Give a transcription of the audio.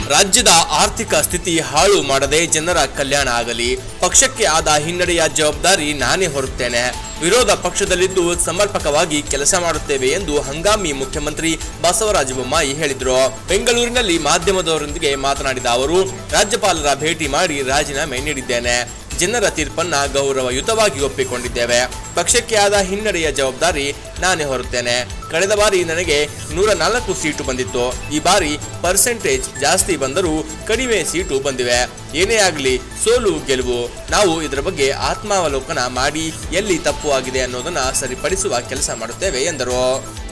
ರಾಜ್ಯದ ಆರ್ಥಿಕ ಸ್ಥಿತಿ ಹಾಳು ಮಾಡದೆ ಜನರ ಕಲ್ಯಾಣ ಆಗಲಿ, ಪಕ್ಷಕ್ಕೆ ಆದ ಹಿನ್ನಡೆಯ ಜವಾಬ್ದಾರಿ ನಾನೇ ಹೊರುತ್ತೇನೆ, ವಿರೋಧ ಪಕ್ಷದಲ್ಲಿದ್ದು ಸಮರ್ಪಕವಾಗಿ ಕೆಲಸ ಮಾಡುತ್ತೇವೆ ಎಂದು ಹಂಗಾಮಿ ಮುಖ್ಯಮಂತ್ರಿ ಬಸವರಾಜ ಬೊಮ್ಮಾಯಿ ಹೇಳಿದರು. ಬೆಂಗಳೂರಿನಲ್ಲಿ ಮಾಧ್ಯಮದವರೊಂದಿಗೆ ಮಾತನಾಡಿದ ಅವರು, ರಾಜ್ಯಪಾಲರ ಭೇಟಿ ಮಾಡಿ ರಾಜೀನಾಮೆ ನೀಡಿದ್ದೇನೆ. ಜನರ ತೀರ್ಪನ್ನ ಗೌರವಯುತವಾಗಿ ಒಪ್ಪಿಕೊಂಡಿದ್ದೇವೆ. ಪಕ್ಷಕ್ಕೆ ಆದ ಹಿನ್ನಡೆಯ ಜವಾಬ್ದಾರಿ ನಾನೇ ಹೊರುತ್ತೇನೆ. ಕಳೆದ ಬಾರಿ ನನಗೆ 104 ಸೀಟು ಬಂದಿತ್ತು. ಈ ಬಾರಿ ಪರ್ಸೆಂಟೇಜ್ ಜಾಸ್ತಿ ಬಂದರೂ ಕಡಿಮೆ ಸೀಟು ಬಂದಿವೆ. ಏನೇ ಆಗಲಿ ಸೋಲು ಗೆಲುವು. ನಾವು ಇದರ ಬಗ್ಗೆ ಆತ್ಮಾವಲೋಕನ ಮಾಡಿ ಎಲ್ಲಿ ತಪ್ಪು ಆಗಿದೆ ಅನ್ನೋದನ್ನ ಸರಿಪಡಿಸುವ ಕೆಲಸ ಮಾಡುತ್ತೇವೆ ಎಂದರು.